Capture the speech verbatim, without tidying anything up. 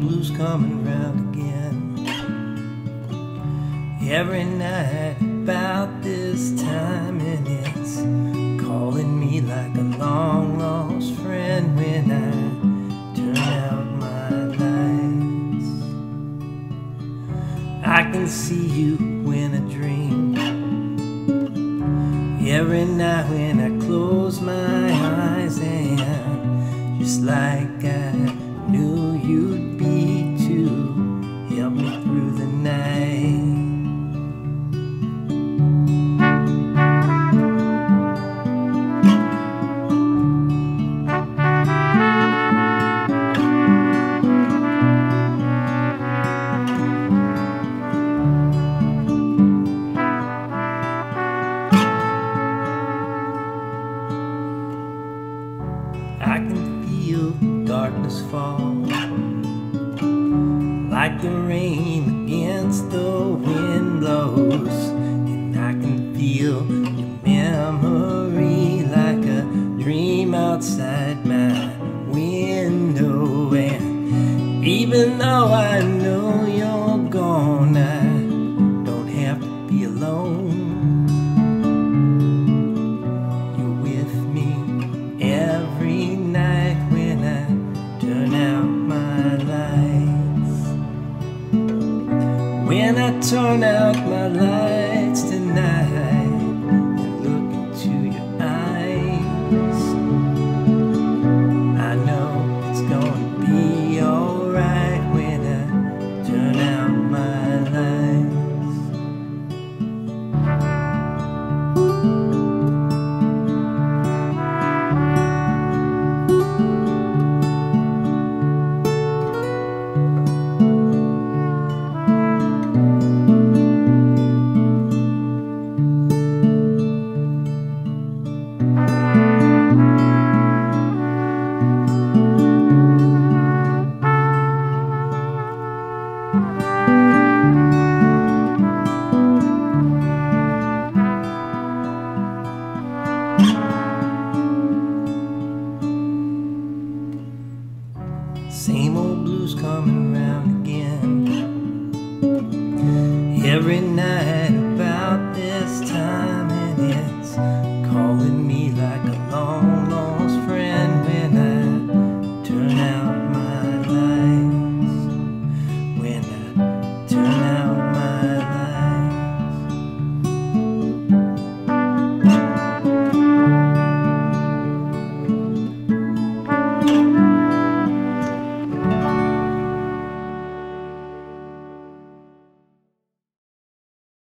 blues coming round again. Every night about this time, and it's calling me like a long lost friend when I turn out my lights. I can see you in a dream every night when I close my eyes, and just like I knew you'd be to help me through the night. I can feel darkness fall like the rain against the wind blows, and I can feel your memory like a dream outside my window. And even though I know